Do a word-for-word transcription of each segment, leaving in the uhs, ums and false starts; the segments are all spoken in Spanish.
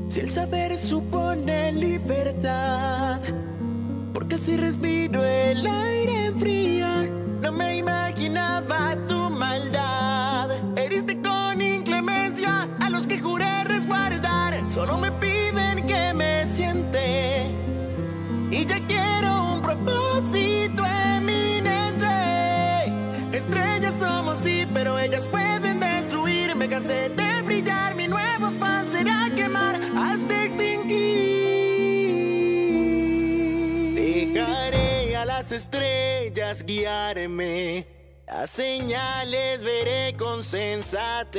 Si el saber supone libertad, porque si respiro el aire enfría. No me imaginaba tu maldad. Heriste con inclemencia a los que juré resguardar. Solo me piden que me siente y ya quiero un propósito eminente. Estrellas somos sí, pero ellas pueden destruir. Me cansé de brillar, mi nuevo afán será quemar hasta extinguir. Dejaré a las estrellas guiarme, las señales veré con sensatez.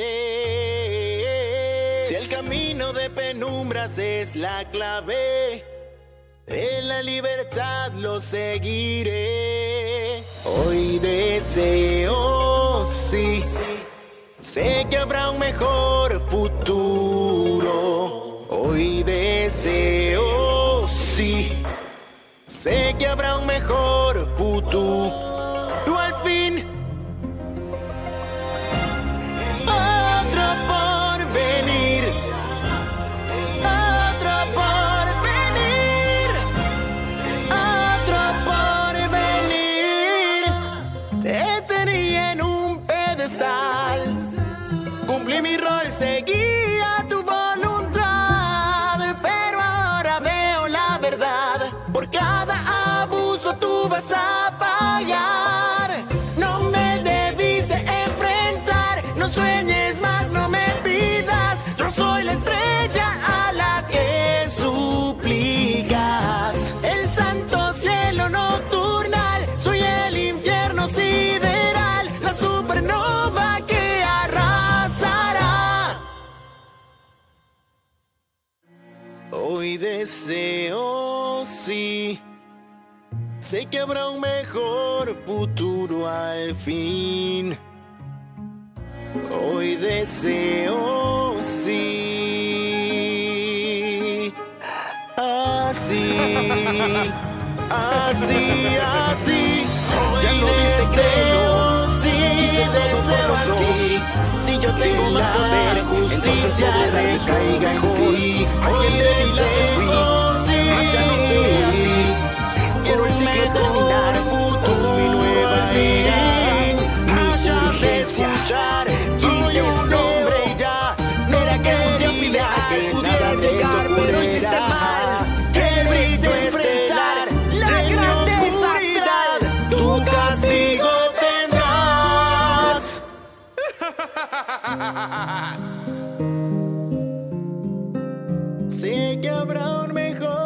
Si el camino de penumbras es la clave, en la libertad lo seguiré. Hoy deseo, sí, sé que habrá un mejor futuro. Hoy deseo, sí, sé que habrá un mejor futuro. Al fin, otro por venir, otro por venir, otro por venir. Te tenía en un pedestal, cumplí mi rol, seguía tu voluntad, pero ahora veo la verdad. Por cada abuso tú vas a pagar. No me debiste enfrentar, no sueñes más, no me pidas. Yo soy la estrella a la que suplicas, el santo cielo nocturnal, soy el infierno sideral, la supernova que arrasará. Hoy deseo, sí, sé que habrá un mejor futuro al fin. Hoy deseo, sí, así, así, así. Ya lo viste, creo, sí, deseo aquí. Si yo tengo más poder, justicia recaiga en ti. Hoy deseo, sí, más ya no sé así. Quiero el ciclo terminar, futuro, mi nueva vida. Haya de escuchar y deseo ya. Mira que ya pide a que pudiera llegar, pero hiciste mal. Quieres enfrentar la grandeza astral, tu castigo tendrás. Sé que habrá un mejor